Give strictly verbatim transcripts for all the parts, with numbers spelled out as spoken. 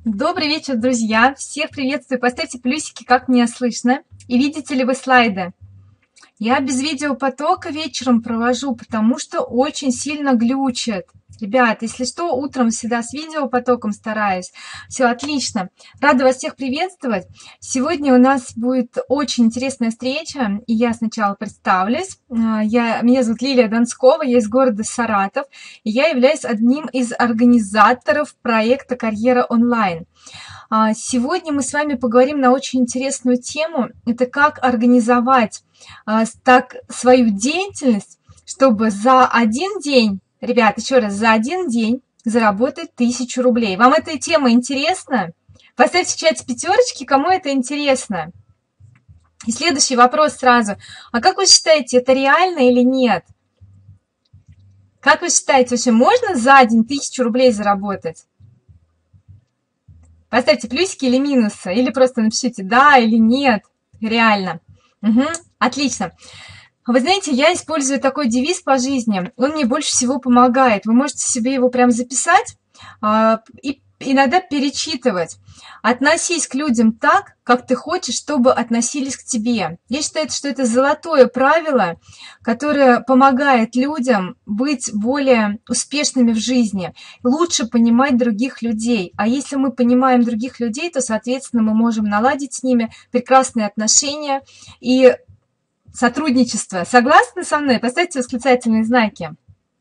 Добрый вечер, друзья! Всех приветствую! Поставьте плюсики, как меня слышно. И видите ли вы слайды? Я без видеопотока вечером провожу, потому что очень сильно глючит. Ребят, если что, утром всегда с видеопотоком стараюсь. Все отлично. Рада вас всех приветствовать. Сегодня у нас будет очень интересная встреча. И я сначала представлюсь. Я, меня зовут Лилия Донскова, я из города Саратов. И я являюсь одним из организаторов проекта «Карьера онлайн». Сегодня мы с вами поговорим на очень интересную тему. Это как организовать так свою деятельность, чтобы за один день, ребят, еще раз, за один день заработать тысячу рублей. Вам эта тема интересна? Поставьте в чате пятерочки, кому это интересно. И следующий вопрос сразу. А как вы считаете, это реально или нет? Как вы считаете, вообще можно за день тысячу рублей заработать? Поставьте плюсики или минусы, или просто напишите да или нет, реально. Угу, отлично. Вы знаете, я использую такой девиз по жизни, он мне больше всего помогает. Вы можете себе его прям записать э, и иногда перечитывать. Относись к людям так, как ты хочешь, чтобы относились к тебе. Я считаю, что это золотое правило, которое помогает людям быть более успешными в жизни, лучше понимать других людей. А если мы понимаем других людей, то, соответственно, мы можем наладить с ними прекрасные отношения и сотрудничество. Согласны со мной? Поставьте восклицательные знаки.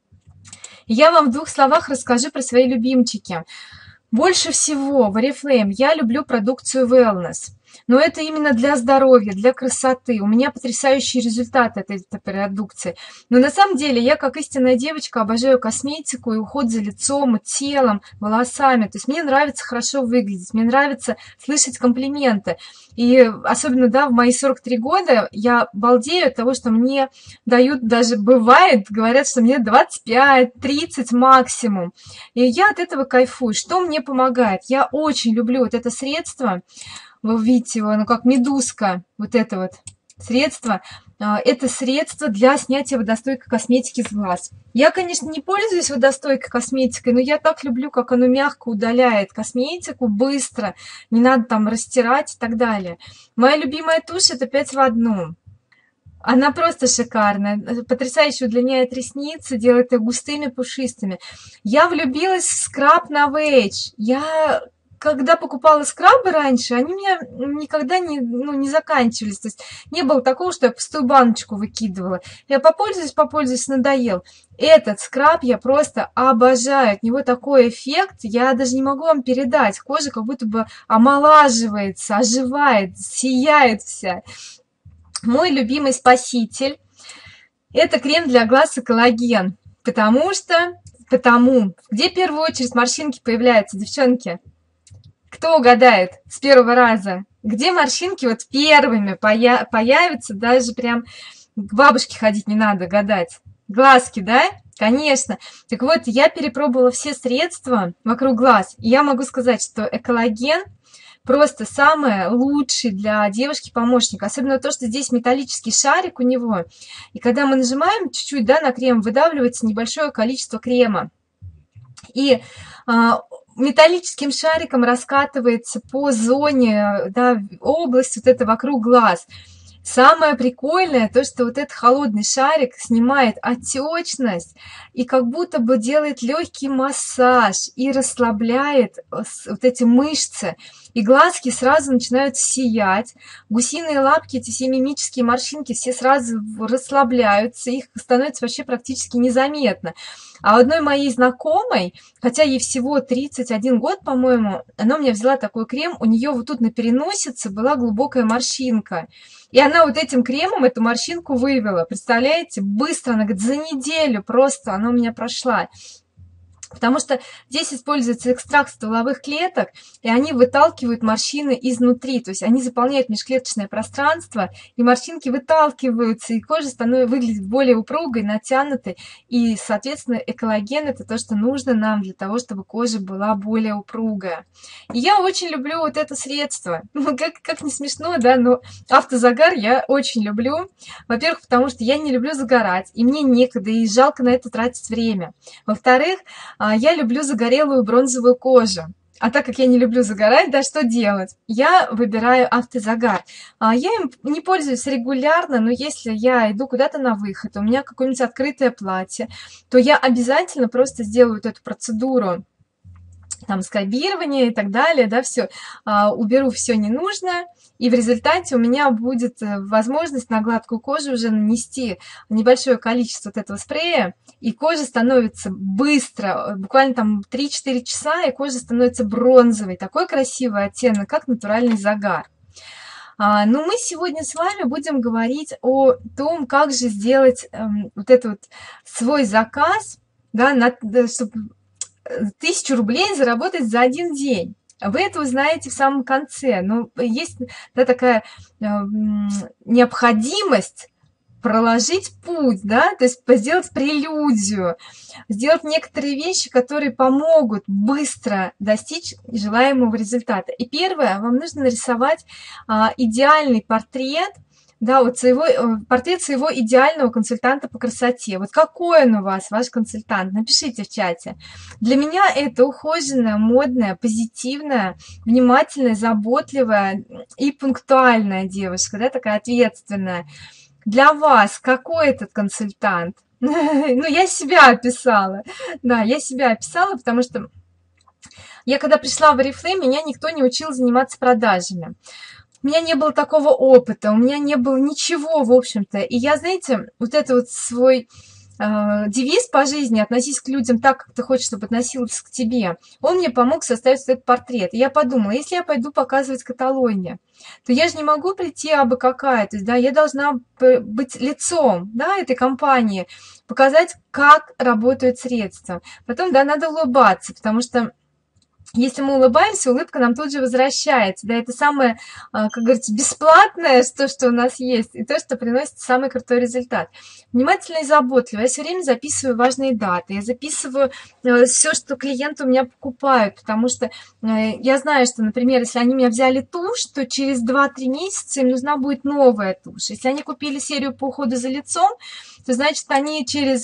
Я вам в двух словах расскажу про свои любимчики. Больше всего в Oriflame я люблю продукцию Wellness, но это именно для здоровья, для красоты. У меня потрясающие результаты от этой продукции. Но на самом деле я, как истинная девочка, обожаю косметику и уход за лицом, телом, волосами. То есть мне нравится хорошо выглядеть, мне нравится слышать комплименты. И особенно, да, в мои сорок три года я балдею от того, что мне дают, даже бывает, говорят, что мне двадцать пять тридцать максимум. И я от этого кайфую. Что мне помогает? Я очень люблю вот это средство. Вы видите его, ну как медузка, вот это вот средство. Это средство для снятия водостойкой косметики с глаз. Я, конечно, не пользуюсь водостойкой косметикой, но я так люблю, как оно мягко удаляет косметику, быстро, не надо там растирать и так далее. Моя любимая тушь – это пять в одном. Она просто шикарная, потрясающе удлиняет ресницы, делает их густыми, пушистыми. Я влюбилась в скраб Novage. Я... Когда покупала скрабы раньше, они у меня никогда не, ну, не заканчивались. То есть не было такого, что я пустую баночку выкидывала. Я попользуюсь, попользуюсь, надоел. Этот скраб я просто обожаю. От него такой эффект, я даже не могу вам передать. Кожа как будто бы омолаживается, оживает, сияет вся. Мой любимый спаситель – это крем для глаз и коллаген. Потому что, потому, где в первую очередь морщинки появляются, девчонки? Кто угадает с первого раза? Где морщинки вот первыми поя появятся, даже прям к бабушке ходить не надо гадать. Глазки, да? Конечно. Так вот, я перепробовала все средства вокруг глаз. И я могу сказать, что эколлаген просто самый лучший для девушки помощник. Особенно то, что здесь металлический шарик у него. И когда мы нажимаем чуть-чуть, да, на крем, выдавливается небольшое количество крема. И а, металлическим шариком раскатывается по зоне, да, область вот это вокруг глаз. Самое прикольное то, что вот этот холодный шарик снимает отечность и как будто бы делает легкий массаж и расслабляет вот эти мышцы. И глазки сразу начинают сиять. Гусиные лапки, эти все мимические морщинки, все сразу расслабляются. Их становится вообще практически незаметно. А у одной моей знакомой, хотя ей всего тридцать один год, по-моему, она у меня взяла такой крем, у нее вот тут на переносице была глубокая морщинка. И она вот этим кремом эту морщинку вывела. Представляете? Быстро, она говорит, за неделю просто она у меня прошла. Потому что здесь используется экстракт стволовых клеток, и они выталкивают морщины изнутри, то есть они заполняют межклеточное пространство, и морщинки выталкиваются, и кожа становится, выглядит более упругой, натянутой, и, соответственно, эколлаген – это то, что нужно нам для того, чтобы кожа была более упругая. И я очень люблю вот это средство. Ну, как, как не смешно, да, но автозагар я очень люблю. Во-первых, потому что я не люблю загорать, и мне некогда, и жалко на это тратить время. Во-вторых, я люблю загорелую бронзовую кожу. А так как я не люблю загорать, да, что делать? Я выбираю автозагар. А, я им не пользуюсь регулярно, но если я иду куда-то на выход, у меня какое-нибудь открытое платье, то я обязательно просто сделаю вот эту процедуру, там, скрабирование и так далее, да, все, а, уберу все ненужное, и в результате у меня будет э, возможность на гладкую кожу уже нанести небольшое количество вот этого спрея, и кожа становится быстро, э, буквально там три-четыре часа, и кожа становится бронзовой, такой красивый оттенок, как натуральный загар. А, но мы сегодня с вами будем говорить о том, как же сделать эм, вот этот вот свой заказ, да, на, да, чтобы тысячу рублей заработать за один день. Вы это узнаете в самом конце. Но есть, да, такая э, необходимость проложить путь, да, то есть сделать прелюдию, сделать некоторые вещи, которые помогут быстро достичь желаемого результата. И первое, вам нужно нарисовать а, идеальный портрет, да, вот своего, портрет своего идеального консультанта по красоте. Вот какой он у вас, ваш консультант? Напишите в чате. Для меня это ухоженная, модная, позитивная, внимательная, заботливая и пунктуальная девушка, да, такая ответственная. Для вас какой этот консультант? Ну, я себя описала. Да, я себя описала, потому что я, когда пришла в Oriflame, меня никто не учил заниматься продажами. У меня не было такого опыта, у меня не было ничего, в общем-то. И я, знаете, вот это вот свой э, девиз по жизни «относись к людям так, как ты хочешь, чтобы относилась к тебе», он мне помог составить этот портрет. И я подумала, если я пойду показывать каталоги, то я же не могу прийти абы какая, то есть, да, я должна быть лицом, да, этой компании, показать, как работают средства. Потом, да, надо улыбаться, потому что если мы улыбаемся, улыбка нам тут же возвращается. Да, это самое, как говорится, бесплатное, то, что у нас есть, и то, что приносит самый крутой результат. Внимательно и заботливо. Я все время записываю важные даты. Я записываю все, что клиенты у меня покупают, потому что я знаю, что, например, если они меня взяли тушь, то через два-три месяца им нужна будет новая тушь. Если они купили серию по уходу за лицом, то значит, они через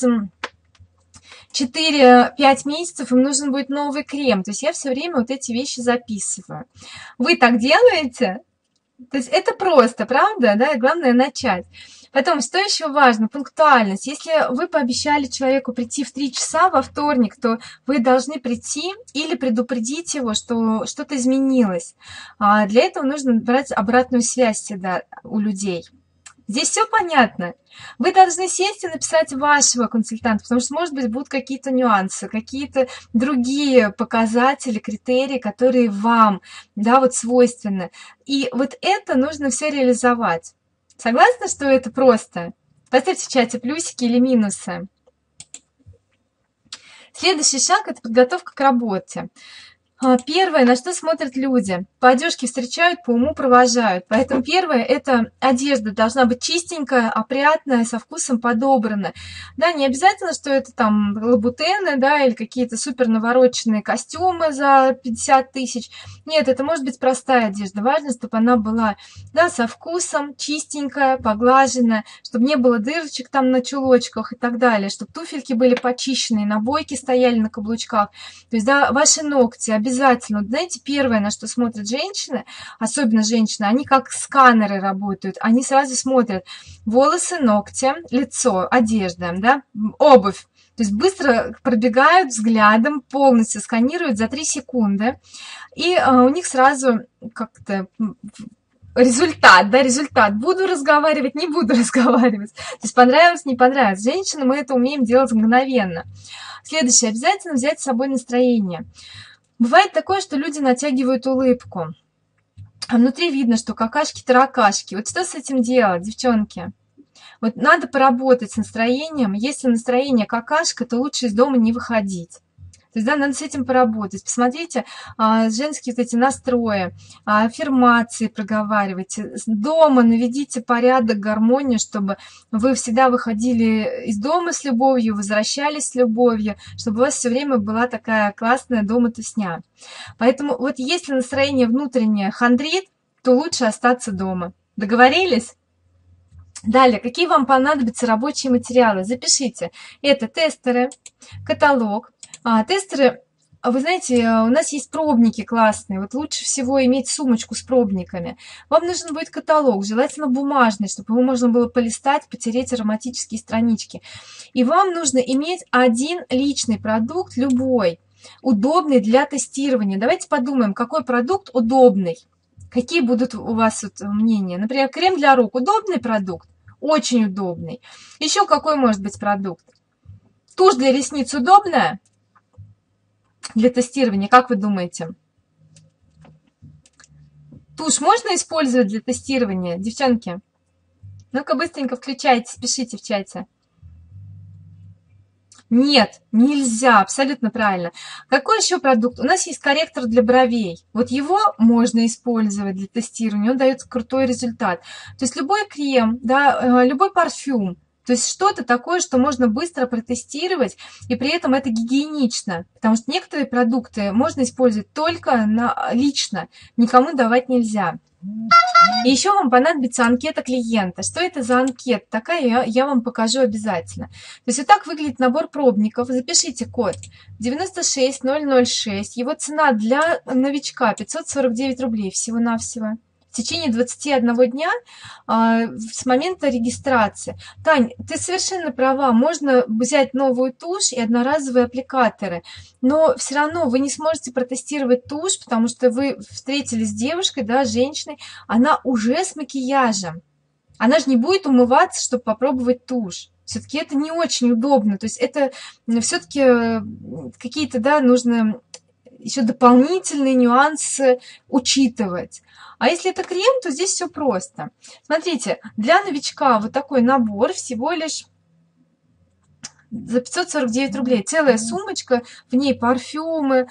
четыре-пять месяцев им нужен будет новый крем. То есть я все время вот эти вещи записываю. Вы так делаете? То есть это просто, правда? Да? И главное начать. Потом, что еще важно? Пунктуальность. Если вы пообещали человеку прийти в три часа во вторник, то вы должны прийти или предупредить его, что что-то изменилось. А для этого нужно брать обратную связь всегда у людей. Здесь все понятно. Вы должны сесть и написать вашего консультанта, потому что, может быть, будут какие-то нюансы, какие-то другие показатели, критерии, которые вам, да, вот свойственны. И вот это нужно все реализовать. Согласны, что это просто? Поставьте в чате плюсики или минусы. Следующий шаг – это подготовка к работе. Первое, на что смотрят люди. По одежке встречают, по уму провожают. Поэтому первое, это одежда должна быть чистенькая, опрятная, со вкусом подобрана. Да, не обязательно, что это там лабутены, да, или какие-то супер навороченные костюмы за пятьдесят тысяч. Нет, это может быть простая одежда. Важно, чтобы она была, да, со вкусом, чистенькая, поглаженная, чтобы не было дырочек там на чулочках и так далее, чтобы туфельки были почищенные, набойки стояли на каблучках. То есть, да, ваши ногти обязательно. Вот знаете, первое, на что смотрят женщины, особенно женщины, они как сканеры работают. Они сразу смотрят волосы, ногти, лицо, одежда, да, обувь. То есть быстро пробегают взглядом, полностью сканируют за три секунды. И а, у них сразу как-то результат, да, результат. Буду разговаривать, не буду разговаривать. То есть понравилось, не понравилось. Женщины, мы это умеем делать мгновенно. Следующее. Обязательно взять с собой настроение. Бывает такое, что люди натягивают улыбку, а внутри видно, что какашки-таракашки. Вот что с этим делать, девчонки? Вот надо поработать с настроением. Если настроение какашка, то лучше из дома не выходить. То есть, да, надо с этим поработать. Посмотрите а, женские вот эти настрои, а, аффирмации проговаривайте. Дома наведите порядок, гармонию, чтобы вы всегда выходили из дома с любовью, возвращались с любовью, чтобы у вас все время была такая классная дома-тусня. Поэтому вот если настроение внутреннее хандрит, то лучше остаться дома. Договорились? Далее, какие вам понадобятся рабочие материалы? Запишите. Это тестеры, каталог. А, тестеры а вы знаете, у нас есть пробники классные. Вот лучше всего иметь сумочку с пробниками. Вам нужен будет каталог, желательно бумажный, чтобы его можно было полистать, потереть ароматические странички. И вам нужно иметь один личный продукт, любой, удобный для тестирования. Давайте подумаем, какой продукт удобный. Какие будут у вас вот мнения? Например, крем для рук. Удобный продукт? Очень удобный. Еще какой может быть продукт? Тушь для ресниц удобная? Для тестирования, как вы думаете? Тушь можно использовать для тестирования, девчонки? Ну-ка быстренько включайте, пишите в чате. Нет, нельзя, абсолютно правильно. Какой еще продукт? У нас есть корректор для бровей. Вот его можно использовать для тестирования, он дает крутой результат. То есть любой крем, да, любой парфюм, то есть что-то такое, что можно быстро протестировать, и при этом это гигиенично. Потому что некоторые продукты можно использовать только на, лично, никому давать нельзя. И еще вам понадобится анкета клиента. Что это за анкета? Такая я, я вам покажу обязательно. То есть вот так выглядит набор пробников. Запишите код девяносто шесть ноль ноль шесть. Его цена для новичка пятьсот сорок девять рублей всего-навсего. В течение двадцати одного дня а, с момента регистрации. Тань, ты совершенно права, можно взять новую тушь и одноразовые аппликаторы, но все равно вы не сможете протестировать тушь, потому что вы встретились с девушкой, да, женщиной, она уже с макияжем. Она же не будет умываться, чтобы попробовать тушь. Все-таки это не очень удобно, то есть это все-таки какие-то, да, нужно еще дополнительные нюансы учитывать. А если это крем, то здесь все просто. Смотрите, для новичка вот такой набор всего лишь за пятьсот сорок девять рублей. Целая сумочка, в ней парфюмы,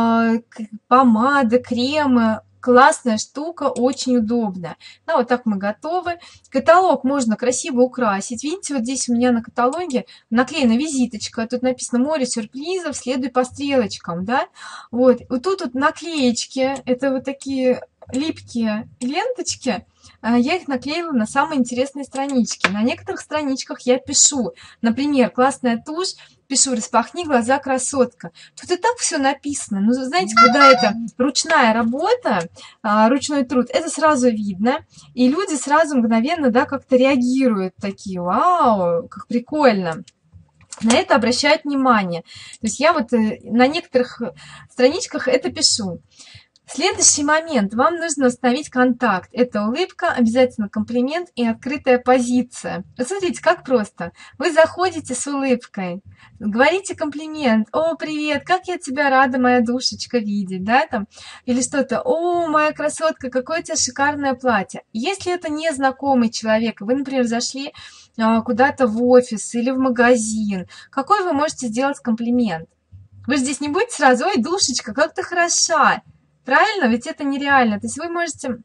помады, кремы. Классная штука, очень удобная. Ну, вот так мы готовы. Каталог можно красиво украсить. Видите, вот здесь у меня на каталоге наклеена визиточка. Тут написано «Море сюрпризов, следуй по стрелочкам». Да? Вот. Вот тут вот наклеечки. Это вот такие липкие ленточки. Я их наклеила на самые интересные странички. На некоторых страничках я пишу. Например, классная тушь. Пишу «Распахни глаза, красотка». Тут и так все написано. Но знаете, когда это ручная работа, ручной труд, это сразу видно. И люди сразу мгновенно, да, как-то реагируют. Такие: «Вау, как прикольно». На это обращают внимание. То есть я вот на некоторых страничках это пишу. Следующий момент. Вам нужно установить контакт. Это улыбка, обязательно комплимент и открытая позиция. Вот смотрите, как просто. Вы заходите с улыбкой, говорите комплимент. «О, привет, как я тебя рада, моя душечка, видеть», да, там, или что-то. «О, моя красотка, какое у тебя шикарное платье». Если это незнакомый человек, вы, например, зашли куда-то в офис или в магазин, какой вы можете сделать комплимент? Вы же здесь не будете сразу: «Ой, душечка, как ты хороша». Правильно? Ведь это нереально. То есть вы можете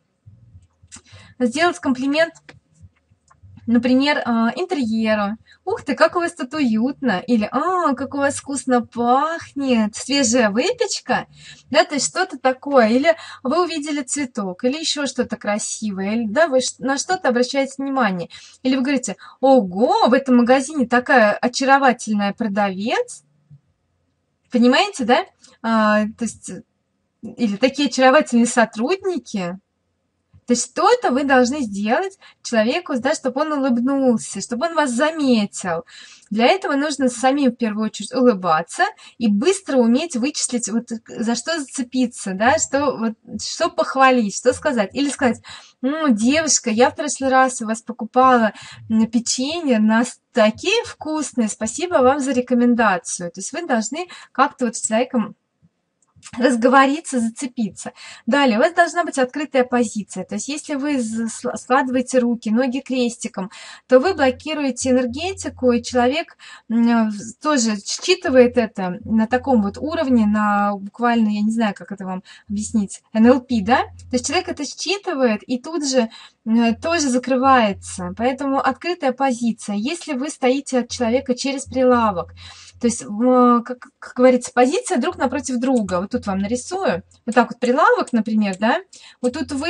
сделать комплимент, например, интерьеру. «Ух ты, как у вас тут уютно!» Или «А, как у вас вкусно пахнет! Свежая выпечка!» Да, то есть что-то такое. Или вы увидели цветок, или еще что-то красивое. Или, да, вы на что-то обращаете внимание. Или вы говорите: «Ого, в этом магазине такая очаровательная продавец!» Понимаете, да? А, то есть... Или такие очаровательные сотрудники. То есть что-то вы должны сделать человеку, да, чтобы он улыбнулся, чтобы он вас заметил. Для этого нужно самим в первую очередь улыбаться и быстро уметь вычислить, вот, за что зацепиться, да, что, вот, что похвалить, что сказать. Или сказать: «Ну, девушка, я в прошлый раз у вас покупала печенье, на такие вкусные, спасибо вам за рекомендацию». То есть вы должны как-то вот с человеком разговориться, зацепиться. Далее, у вас должна быть открытая позиция. То есть если вы складываете руки, ноги крестиком, то вы блокируете энергетику, и человек тоже считывает это на таком вот уровне, на буквально, я не знаю, как это вам объяснить, эн эл пи, да? То есть человек это считывает и тут же тоже закрывается. Поэтому открытая позиция. Если вы стоите от человека через прилавок, то есть, как, как говорится, позиция друг напротив друга. Вот тут вам нарисую. Вот так вот прилавок, например, да. Вот тут вы,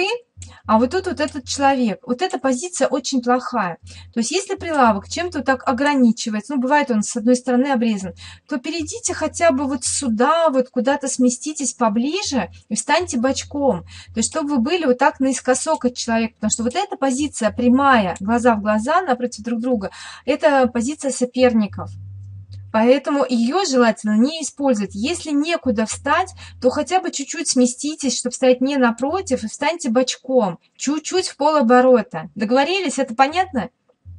А вот тут вот этот человек, вот эта позиция очень плохая. То есть если прилавок чем-то так ограничивается, ну бывает он с одной стороны обрезан, то перейдите хотя бы вот сюда, вот куда-то сместитесь поближе и встаньте бочком. То есть чтобы вы были вот так наискосок от человека, потому что вот эта позиция прямая, глаза в глаза напротив друг друга, это позиция соперников. Поэтому ее желательно не использовать. Если некуда встать, то хотя бы чуть-чуть сместитесь, чтобы стоять не напротив, и встаньте бочком, чуть-чуть в полоборота. Договорились? Это понятно?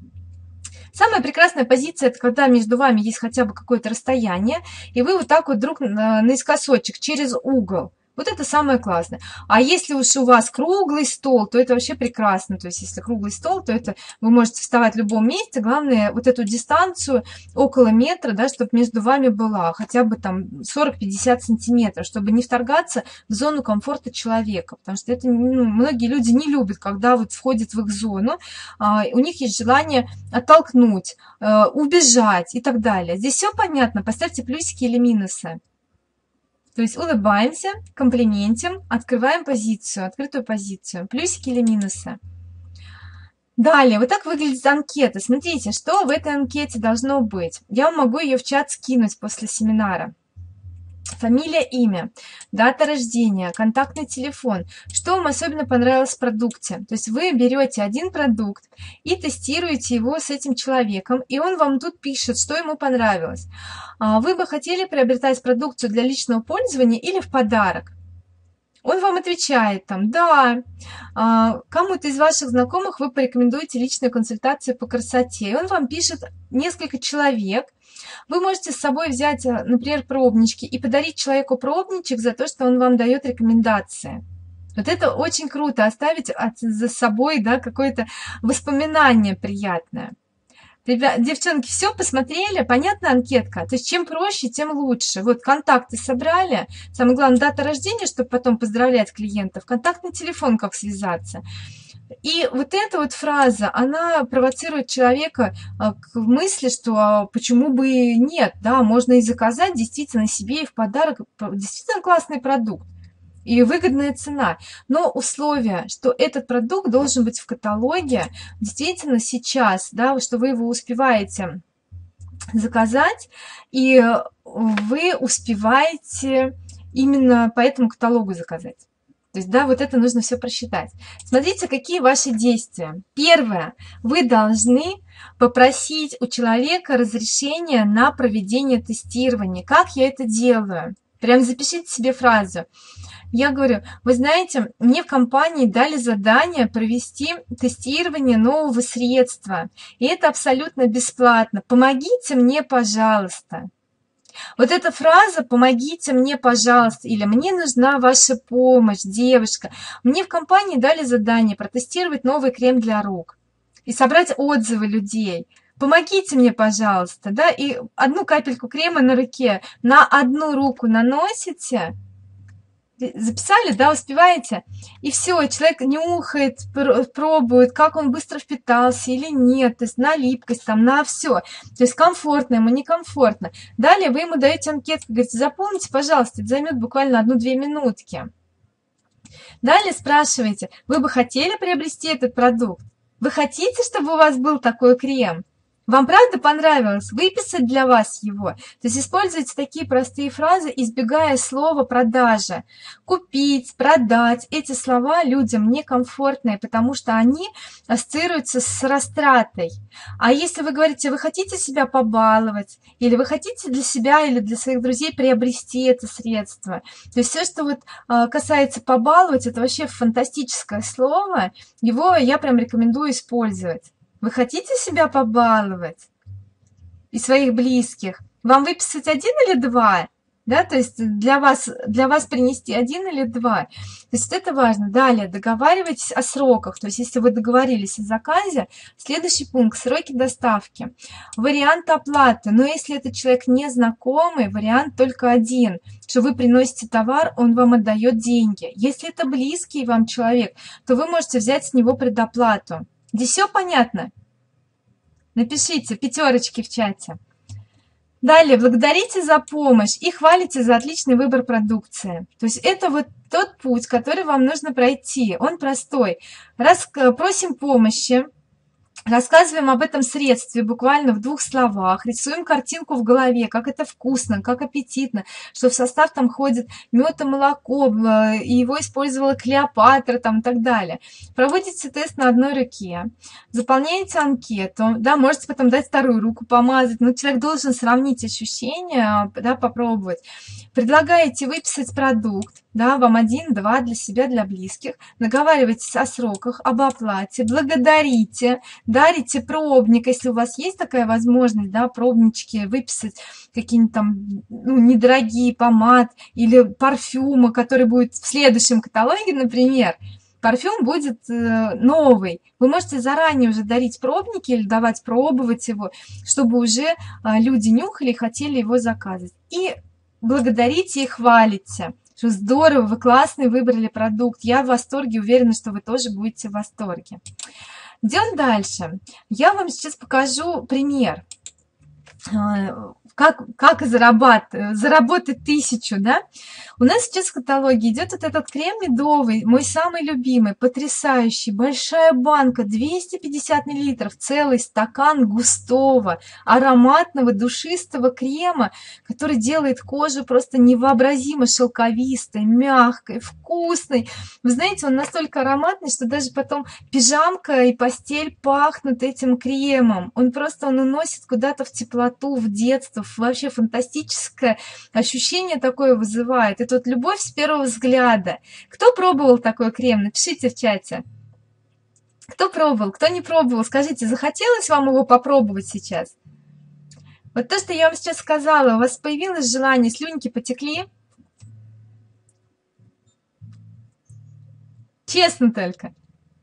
Самая прекрасная позиция – это когда между вами есть хотя бы какое-то расстояние, и вы вот так вот друг наискосочек через угол. Вот это самое классное. А если уж у вас круглый стол, то это вообще прекрасно. То есть если круглый стол, то это вы можете вставать в любом месте. Главное, вот эту дистанцию около метра, да, чтобы между вами была хотя бы там сорок-пятьдесят сантиметров, чтобы не вторгаться в зону комфорта человека. Потому что это, ну, многие люди не любят, когда вот входят в их зону. А, у них есть желание оттолкнуть, а, убежать и так далее. Здесь все понятно. Поставьте плюсики или минусы. То есть улыбаемся, комплиментим, открываем позицию, открытую позицию. Плюсики или минусы. Далее, вот так выглядит анкета. Смотрите, что в этой анкете должно быть. Я вам могу ее в чат скинуть после семинара. Фамилия, имя, дата рождения, контактный телефон. Что вам особенно понравилось в продукте? То есть вы берете один продукт и тестируете его с этим человеком, и он вам тут пишет, что ему понравилось. Вы бы хотели приобретать продукцию для личного пользования или в подарок? Он вам отвечает там, да, кому-то из ваших знакомых вы порекомендуете личную консультацию по красоте. И он вам пишет несколько человек. Вы можете с собой взять, например, пробнички и подарить человеку пробничек за то, что он вам дает рекомендации. Вот это очень круто, оставить за собой, да, какое-то воспоминание приятное. Ребят, девчонки, все посмотрели? Понятна анкетка? То есть чем проще, тем лучше. Вот контакты собрали. Самое главное, дата рождения, чтобы потом поздравлять клиентов. Контактный телефон, как связаться. И вот эта вот фраза, она провоцирует человека к мысли, что почему бы и нет, да, можно и заказать действительно себе и в подарок действительно классный продукт и выгодная цена. Но условие, что этот продукт должен быть в каталоге действительно сейчас, да, что вы его успеваете заказать, и вы успеваете именно по этому каталогу заказать. То есть, да, вот это нужно все просчитать. Смотрите, какие ваши действия. Первое. Вы должны попросить у человека разрешения на проведение тестирования. Как я это делаю? Прям запишите себе фразу. Я говорю, вы знаете, мне в компании дали задание провести тестирование нового средства. И это абсолютно бесплатно. Помогите мне, пожалуйста. Вот эта фраза «помогите мне, пожалуйста» или «мне нужна ваша помощь, девушка». Мне в компании дали задание протестировать новый крем для рук и собрать отзывы людей. Помогите мне, пожалуйста, да, и одну капельку крема на руке на одну руку наносите. Записали, да, успеваете? И все, человек нюхает, пробует, как он быстро впитался или нет, то есть на липкость, там, на все. То есть комфортно ему, некомфортно. Далее вы ему даете анкетку, говорите, запомните, пожалуйста, это займет буквально одну-две минутки. Далее спрашиваете, вы бы хотели приобрести этот продукт? Вы хотите, чтобы у вас был такой крем? Вам правда понравилось? Выписать для вас его? То есть используйте такие простые фразы, избегая слова «продажа». Купить, продать. Эти слова людям некомфортные, потому что они ассоциируются с растратой. А если вы говорите, вы хотите себя побаловать, или вы хотите для себя или для своих друзей приобрести это средство, то есть все, что вот касается побаловать, это вообще фантастическое слово, его я прям рекомендую использовать. Вы хотите себя побаловать и своих близких? Вам выписать один или два? Да, то есть для вас, для вас принести один или два. То есть это важно. Далее договаривайтесь о сроках. То есть если вы договорились о заказе, следующий пункт – сроки доставки. Вариант оплаты. Но если это человек незнакомый, вариант только один, что вы приносите товар, он вам отдает деньги. Если это близкий вам человек, то вы можете взять с него предоплату. Здесь все понятно? Напишите пятерочки в чате. Далее, благодарите за помощь и хвалите за отличный выбор продукции. То есть это вот тот путь, который вам нужно пройти. Он простой. Раз, просим помощи, рассказываем об этом средстве буквально в двух словах, рисуем картинку в голове, как это вкусно, как аппетитно, что в состав там ходит мед и молоко, и его использовала Клеопатра там, и так далее. Проводите тест на одной руке, заполняете анкету, да, можете потом дать вторую руку помазать, но человек должен сравнить ощущения, да, попробовать. Предлагаете выписать продукт, да, вам один, два, для себя, для близких, наговаривайтесь о сроках, об оплате, благодарите, дарите пробник, если у вас есть такая возможность, да, пробнички выписать, какие-нибудь там, ну, недорогие помад или парфюмы, который будет в следующем каталоге, например. Парфюм будет э, новый. Вы можете заранее уже дарить пробники или давать пробовать его, чтобы уже э, люди нюхали и хотели его заказывать. И благодарите и хвалите, что здорово, вы классный выбрали продукт, я в восторге, уверена, что вы тоже будете в восторге. Идем дальше. Я вам сейчас покажу пример, как, как зарабатывать, заработать тысячу, да? У нас сейчас в каталоге идет вот этот крем медовый, мой самый любимый, потрясающий, большая банка, двести пятьдесят миллилитров, целый стакан густого, ароматного, душистого крема, который делает кожу просто невообразимо шелковистой, мягкой, вкусной. Вы знаете, он настолько ароматный, что даже потом пижамка и постель пахнут этим кремом. Он просто, он уносит куда-то в теплоту, в детство, вообще фантастическое ощущение такое вызывает. Это вот любовь с первого взгляда. Кто пробовал такой крем? Напишите в чате. Кто пробовал, кто не пробовал? Скажите, захотелось вам его попробовать сейчас? Вот то, что я вам сейчас сказала, у вас появилось желание, слюнки потекли? Честно только.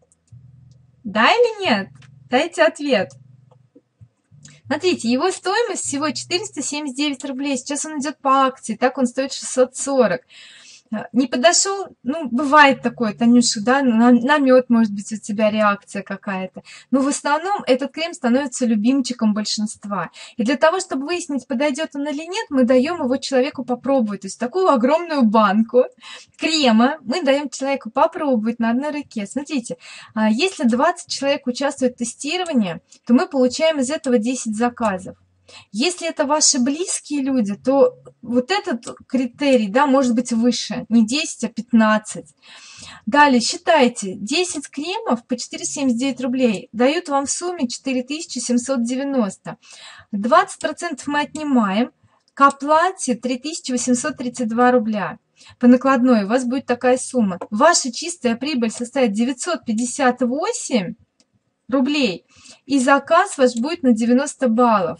Да или нет? Дайте ответ. Смотрите, его стоимость всего четыреста семьдесят девять рублей. Сейчас он идет по акции, так он стоит шестьсот сорок. Не подошел, ну, бывает такое, Танюша, да, на, на мед, может быть, у тебя реакция какая-то. Но в основном этот крем становится любимчиком большинства. И для того, чтобы выяснить, подойдет он или нет, мы даем его человеку попробовать. То есть такую огромную банку крема мы даем человеку попробовать на одной руке. Смотрите, если двадцать человек участвует в тестировании, то мы получаем из этого десять заказов. Если это ваши близкие люди, то вот этот критерий, да, может быть выше, не десять, а пятнадцать. Далее, считайте, десять кремов по четыреста семьдесят девять рублей дают вам в сумме четыре тысячи семьсот девяносто. двадцать процентов мы отнимаем, к оплате три тысячи восемьсот тридцать два рубля. По накладной у вас будет такая сумма. Ваша чистая прибыль составит девятьсот пятьдесят восемь рублей, и заказ ваш будет на девяносто баллов.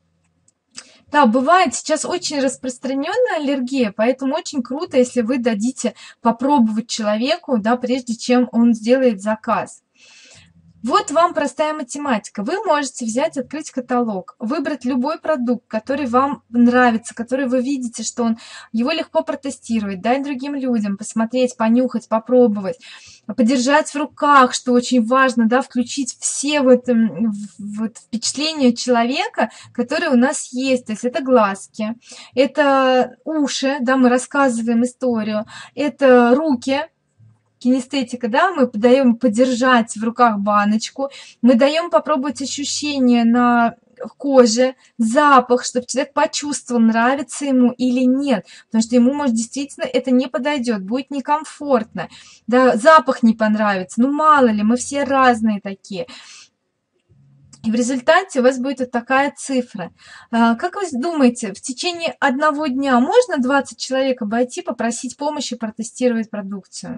Да, бывает сейчас очень распространенная аллергия, поэтому очень круто, если вы дадите попробовать человеку, да, прежде чем он сделает заказ. Вот вам простая математика. Вы можете взять, открыть каталог, выбрать любой продукт, который вам нравится, который вы видите, что он, его легко протестировать, дать другим людям, посмотреть, понюхать, попробовать, подержать в руках, что очень важно, да, включить все вот, вот впечатления человека, которые у нас есть. То есть это глазки, это уши, да, мы рассказываем историю, это руки, кинестетика, да, мы даем подержать в руках баночку, мы даем попробовать ощущения на коже, запах, чтобы человек почувствовал, нравится ему или нет, потому что ему, может, действительно это не подойдет, будет некомфортно, да, запах не понравится, ну мало ли, мы все разные такие. И в результате у вас будет вот такая цифра. Как вы думаете, в течение одного дня можно двадцать человек обойти, попросить помощи, протестировать продукцию?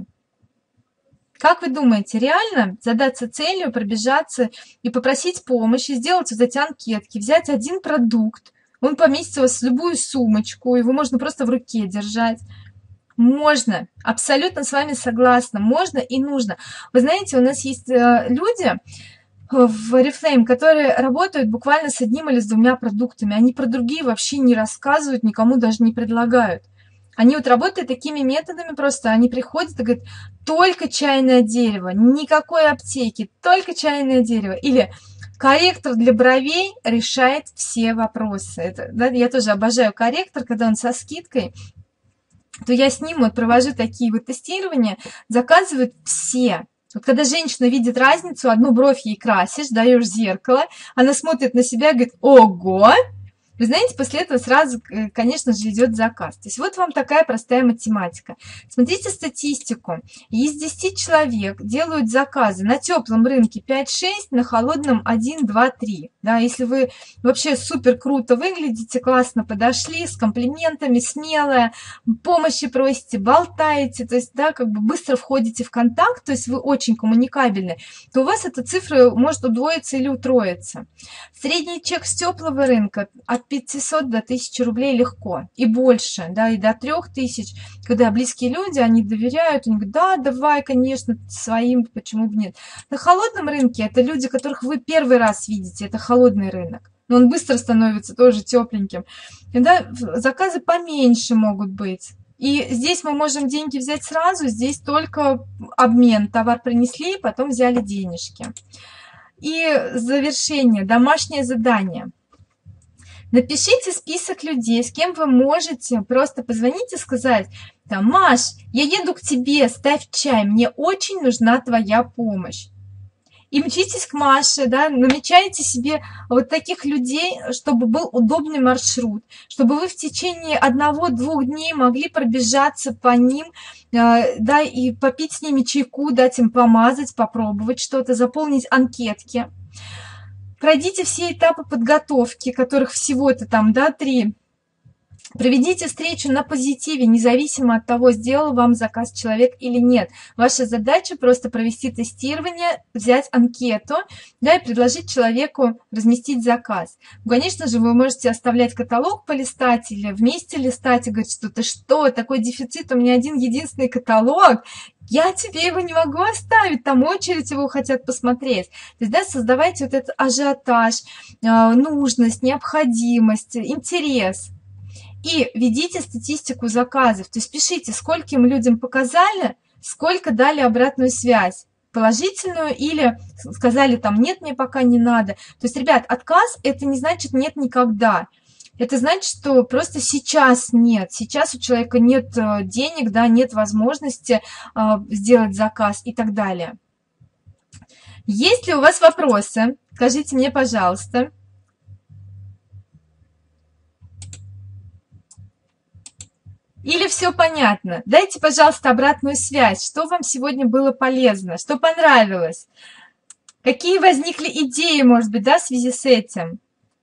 Как вы думаете, реально задаться целью, пробежаться и попросить помощи, сделать вот эти анкетки, взять один продукт, он поместится у вас в любую сумочку, его можно просто в руке держать? Можно, абсолютно с вами согласна, можно и нужно. Вы знаете, у нас есть люди в Oriflame, которые работают буквально с одним или с двумя продуктами, они про другие вообще не рассказывают, никому даже не предлагают. Они вот работают такими методами просто, они приходят и говорят, только чайное дерево, никакой аптеки, только чайное дерево. Или корректор для бровей решает все вопросы. Это, да, я тоже обожаю корректор, когда он со скидкой. то я с ним вот провожу такие вот тестирования, заказывают все. Вот когда женщина видит разницу, одну бровь ей красишь, даешь зеркало, она смотрит на себя и говорит: ого! Вы знаете, после этого сразу, конечно же, идет заказ. То есть вот вам такая простая математика. Смотрите статистику. Из десяти человек делают заказы на теплом рынке пять-шесть, на холодном один-два-три. Да, если вы вообще супер круто выглядите, классно подошли, с комплиментами, смелая, помощи просите, болтаете, то есть, да, как бы быстро входите в контакт, то есть вы очень коммуникабельны, то у вас эта цифра может удвоиться или утроиться. Средний чек с теплого рынка от пятисот до тысячи рублей легко, и больше, да, и до трёх тысяч, когда близкие люди, они доверяют, они говорят: да, давай, конечно, своим, почему бы нет. На холодном рынке это люди, которых вы первый раз видите, это холодный рынок, но он быстро становится тоже тепленьким. Тогда заказы поменьше могут быть. И здесь мы можем деньги взять сразу, здесь только обмен, товар принесли, потом взяли денежки. И завершение, домашнее задание. Напишите список людей, с кем вы можете, просто позвонить и сказать: там: Маш, я еду к тебе, ставь чай, мне очень нужна твоя помощь. И мчитесь к Маше, да, намечайте себе вот таких людей, чтобы был удобный маршрут, чтобы вы в течение одного-двух дней могли пробежаться по ним, да, и попить с ними чайку, дать им помазать, попробовать что-то, заполнить анкетки. Пройдите все этапы подготовки, которых всего-то там, да, три. Проведите встречу на позитиве, независимо от того, сделал вам заказ человек или нет. Ваша задача просто провести тестирование, взять анкету, да, и предложить человеку разместить заказ. Конечно же, вы можете оставлять каталог, полистать или вместе листать и говорить, что ты что, такой дефицит, у меня один единственный каталог, я тебе его не могу оставить, там очередь его хотят посмотреть. То есть, да, создавайте вот этот ажиотаж, нужность, необходимость, интерес. И ведите статистику заказов, то есть пишите, скольким людям показали, сколько дали обратную связь, положительную или сказали там: нет, мне пока не надо. То есть, ребят, отказ это не значит нет никогда. Это значит, что просто сейчас нет, сейчас у человека нет денег, да, нет возможности э, сделать заказ и так далее. Есть ли у вас вопросы? Скажите мне, пожалуйста. Или все понятно? Дайте, пожалуйста, обратную связь. Что вам сегодня было полезно? Что понравилось? Какие возникли идеи, может быть, да, в связи с этим?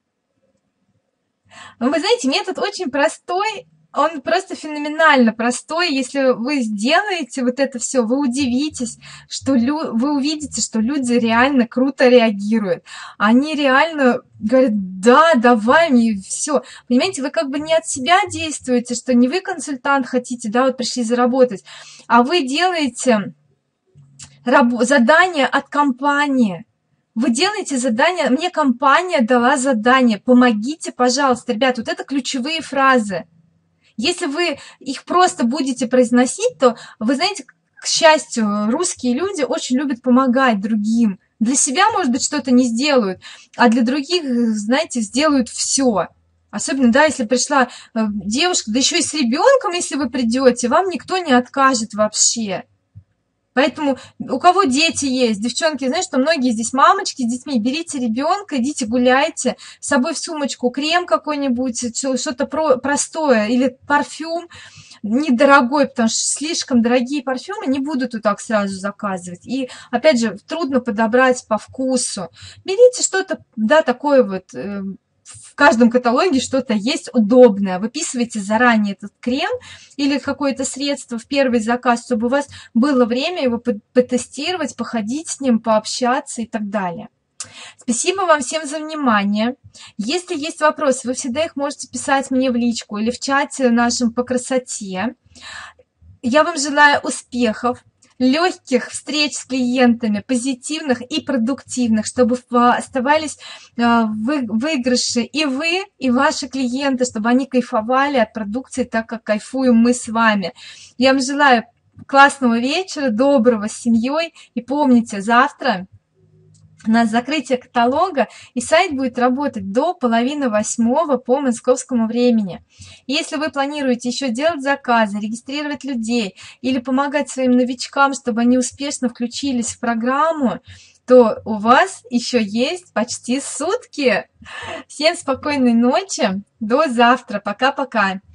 Вы знаете, метод очень простой, он просто феноменально простой. Если вы сделаете вот это все, вы удивитесь, что лю... вы увидите, что люди реально круто реагируют. Они реально говорят: да, давай мне, все. Понимаете, вы как бы не от себя действуете, что не вы консультант хотите, да, вот пришли заработать, а вы делаете раб... задание от компании. Вы делаете задание, мне компания дала задание, помогите, пожалуйста. Ребят, вот это ключевые фразы. Если вы их просто будете произносить, то, вы знаете, к счастью, русские люди очень любят помогать другим. Для себя, может быть, что-то не сделают, а для других, знаете, сделают все. Особенно, да, если пришла девушка, да еще и с ребенком, если вы придете, вам никто не откажет вообще. Поэтому у кого дети есть, девчонки, знаешь, что многие здесь мамочки с детьми, берите ребенка, идите гуляйте, с собой в сумочку крем какой-нибудь, что-то про простое или парфюм недорогой, потому что слишком дорогие парфюмы не будут вот так сразу заказывать. И, опять же, трудно подобрать по вкусу. Берите что-то, да, такое вот... В каждом каталоге что-то есть удобное. Выписывайте заранее этот крем или какое-то средство в первый заказ, чтобы у вас было время его потестировать, походить с ним, пообщаться и так далее. Спасибо вам всем за внимание. Если есть вопросы, вы всегда их можете писать мне в личку или в чате нашем по красоте. Я вам желаю успехов, легких встреч с клиентами, позитивных и продуктивных, чтобы оставались выигрыши и вы, и ваши клиенты, чтобы они кайфовали от продукции так, как кайфуем мы с вами. Я вам желаю классного вечера, доброго с семьей, и помните, завтра на закрытие каталога, и сайт будет работать до половины восьмого по московскому времени. Если вы планируете еще делать заказы, регистрировать людей или помогать своим новичкам, чтобы они успешно включились в программу, то у вас еще есть почти сутки. Всем спокойной ночи, до завтра, пока-пока.